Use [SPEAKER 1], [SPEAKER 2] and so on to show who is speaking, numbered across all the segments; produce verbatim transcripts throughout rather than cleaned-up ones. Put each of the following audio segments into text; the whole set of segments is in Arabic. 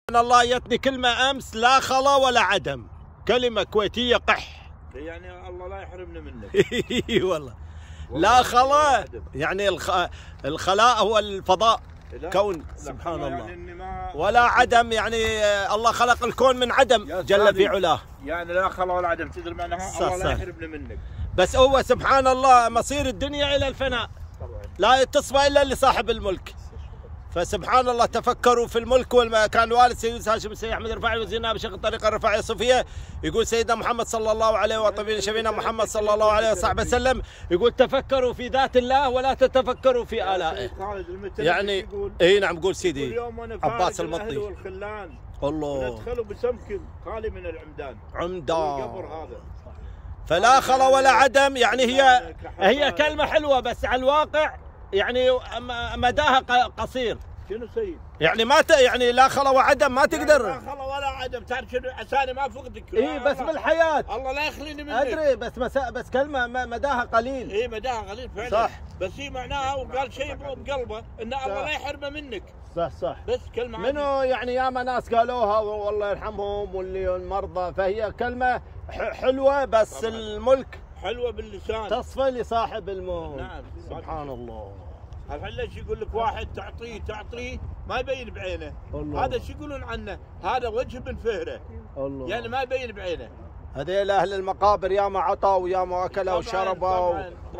[SPEAKER 1] الله جتني كلمة أمس، لا خلا ولا عدم، كلمة كويتية قح.
[SPEAKER 2] يعني الله لا يحرمنا منك.
[SPEAKER 1] اي والله. لا خلا يعني الخ... الخلاء هو الفضاء، كون سبحان الله. يعني ما... ولا عدم يعني الله خلق الكون من عدم جل في علاه.
[SPEAKER 2] يعني لا خلا ولا عدم تدري معناها الله لا يحرمنا منك.
[SPEAKER 1] بس هو سبحان الله مصير الدنيا إلى الفناء، لا تصفى إلا لصاحب الملك. فسبحان الله تفكروا في الملك. كان الوالد سيد هاشم السيد احمد الرفاعي وزيرنا بشيخ الطريقه الرفاعيه الصوفيه يقول سيدنا محمد صلى الله عليه وطبيب شفينا محمد صلى الله عليه وصحبه وسلم يقول تفكروا في ذات الله ولا تتفكروا في آلائه. يعني اي نعم قول سيدي عباس المطي
[SPEAKER 2] والخلان
[SPEAKER 1] الله
[SPEAKER 2] ندخلوا بسمك خالي من العمدان
[SPEAKER 1] عمدان
[SPEAKER 2] القبر هذا.
[SPEAKER 1] فلا خلا ولا عدم يعني هي هي كلمه حلوه بس على الواقع يعني مداها قصير.
[SPEAKER 2] شنو سيد؟
[SPEAKER 1] يعني ما ت... يعني لا خلا وعدم ما تقدر.
[SPEAKER 2] لا خلا ولا عدم، تعرف شنو عساني ما فقدك.
[SPEAKER 1] اي بس بالحياه
[SPEAKER 2] الله لا يخليني منك.
[SPEAKER 1] ادري بس مسا... بس كلمه مداها قليل.
[SPEAKER 2] اي مداها قليل فعلا.
[SPEAKER 1] صح.
[SPEAKER 2] بس هي معناها وقال شيء بقلبه ان الله لا يحرمه منك.
[SPEAKER 1] صح صح.
[SPEAKER 2] بس كلمه
[SPEAKER 1] منو يعني ياما ناس قالوها والله يرحمهم واللي المرضى، فهي كلمه حلوه بس طبعا. الملك
[SPEAKER 2] حلوه باللسان
[SPEAKER 1] تصفى لصاحب الملك.
[SPEAKER 2] نعم
[SPEAKER 1] سبحان الله.
[SPEAKER 2] الحين ليش يقول لك واحد تعطيه تعطيه ما يبين بعينه. الله. هذا شو يقولون عنه؟ هذا وجه بن فهره. الله. يعني ما يبين بعينه.
[SPEAKER 1] هذيل اهل المقابر ياما عطوا وياما اكلوا وشربوا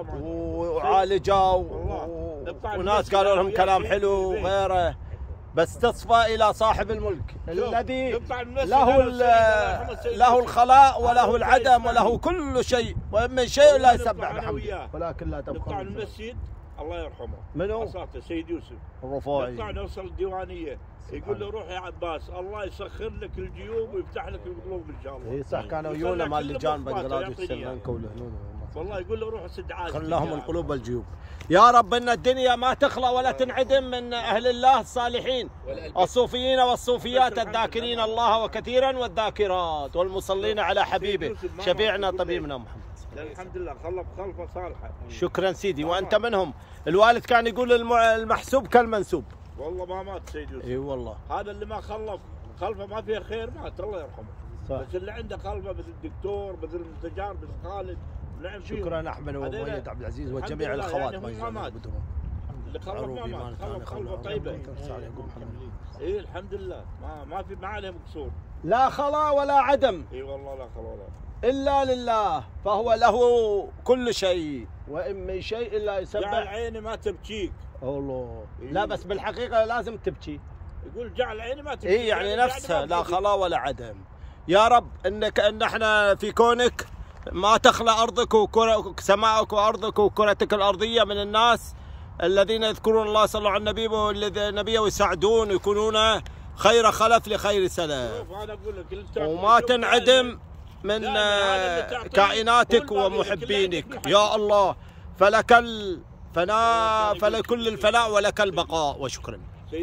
[SPEAKER 1] وعالجوا و... وناس قالوا لهم كلام حلو وغيره، بس تصفى الى صاحب الملك الذي له له الخلاء وله العدم وله كل شيء، ومن شيء لا يسبح بحمده ولكن لا تبقى.
[SPEAKER 2] نطلع المسجد الله يرحمه
[SPEAKER 1] منو؟
[SPEAKER 2] عصاته سيد يوسف
[SPEAKER 1] الرفاعي.
[SPEAKER 2] نطلع نوصل الديوانيه يقول له روح يا عباس الله يسخر لك الجيوب ويفتح لك القلوب ان شاء الله.
[SPEAKER 1] اي صح كانوا يجونا مال اللجان بنغلاديش والسريلانكا والهنود
[SPEAKER 2] والله يقول له روح سد عاد
[SPEAKER 1] خل لهم القلوب والجيوب. يا رب ان الدنيا ما تخلى ولا تنعدم من اهل الله الصالحين الصوفيين والصوفيات الذاكرين الله وكثيرا والذاكرات والمصلين على حبيبه شفيعنا طبيبنا محمد.
[SPEAKER 2] الحمد لله خلف خلفه صالحه.
[SPEAKER 1] شكرا سيدي وانت منهم. الوالد كان يقول المحسوب كالمنسوب.
[SPEAKER 2] والله ما مات سيد يوسف.
[SPEAKER 1] اي والله.
[SPEAKER 2] هذا اللي ما خلف خلفه ما فيها خير مات الله يرحمه. صح. بس اللي عنده خلفه مثل الدكتور مثل المستشار مثل خالد نعم فيهم.
[SPEAKER 1] شكرا احمد ومؤيد عبد العزيز وجميع الاخوات
[SPEAKER 2] يعني ما مات. اللي خلف ما مات خلف خلفه طيبه. اي الحمد لله ما ما في ما عليهم قصور.
[SPEAKER 1] لا خلا ولا عدم.
[SPEAKER 2] اي والله لا خلا ولا
[SPEAKER 1] إلا لله فهو له كل شيء وإن من شيء إلا يسبح.
[SPEAKER 2] جعل عيني ما تبكيك.
[SPEAKER 1] الله. إيه؟ لا بس بالحقيقة لازم تبكي.
[SPEAKER 2] يقول جعل عيني ما تبكيك.
[SPEAKER 1] إيه يعني نفسها لا خلا ولا عدم. يا رب إنك إن إحنا في كونك ما تخلى أرضك وسماءك وأرضك وكرتك الأرضية من الناس الذين يذكرون الله صلى الله على النبي والنبي ويساعدون ويكونون خير خلف لخير سلف. وما تنعدم من كائناتك ومحبينك يا الله. فلك الفناء فلكل الفناء ولك البقاء وشكرا.